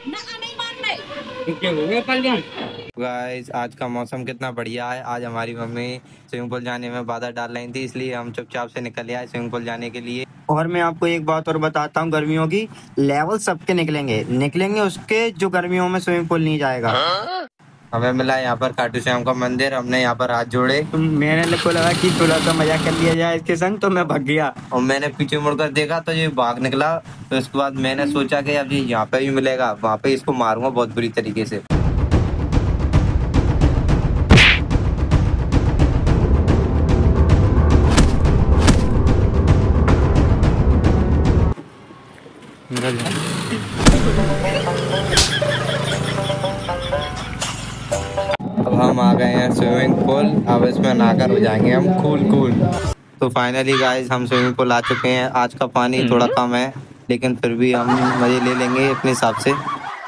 Guys आज का मौसम कितना बढ़िया है। आज हमारी मम्मी स्विमिंग पूल जाने में बाधा डाल रही थी, इसलिए हम चुपचाप से निकल आए स्विमिंग पूल जाने के लिए। और मैं आपको एक बात और बताता हूँ, गर्मियों की लेवल सबके निकलेंगे निकलेंगे उसके जो गर्मियों में स्विमिंग पूल नहीं जाएगा। हमें मिला यहाँ पर खाटू श्याम का मंदिर, हमने यहाँ पर हाथ जोड़े तो मैंने को लगा कि थोड़ा सा मजा कर लिया जाए इसके संग, तो मैं भाग गया। और मैंने पीछे मुड़कर देखा तो ये भाग निकला। तो इसके बाद मैंने सोचा कि अब ये यहाँ पे भी मिलेगा, वहाँ पे इसको मारूंगा बहुत बुरी तरीके से। अब हम आ गए हैं स्विमिंग पूल, अब इसमें नहाकर हो जाएंगे हम कूल कूल। तो फाइनली गाइस हम स्विमिंग पूल आ चुके हैं। आज का पानी थोड़ा कम है, लेकिन फिर भी हम मजे ले लेंगे अपने हिसाब से।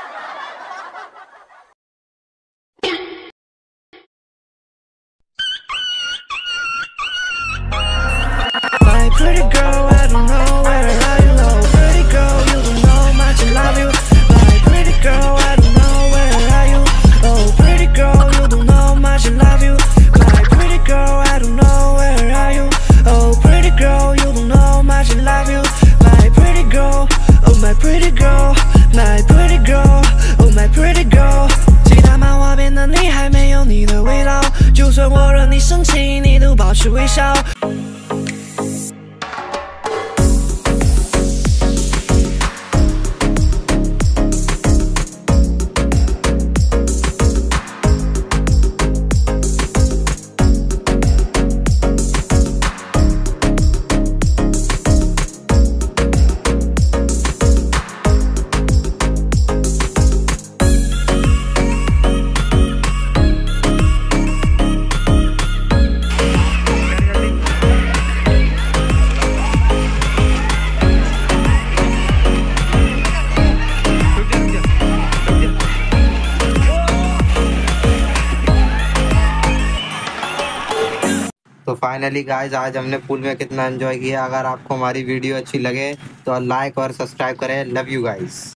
My pretty girl, I don't know where are you low. Pretty girl, you don't know much, I love you. My pretty girl, I don't know where are you. Oh, pretty girl, you don't know much, I love you. My pretty girl, I don't know where are you. Oh, pretty girl, you don't know much, I love you. My pretty girl, oh my pretty girl, my pretty girl, oh my pretty girl。其他漫画变得你还没有你的味道，就算我惹你生气，你都保持微笑。 तो finally guys आज हमने pool में कितना enjoy किया। अगर आपको हमारी video अच्छी लगे तो लाइक और सब्सक्राइब करें। Love you guys.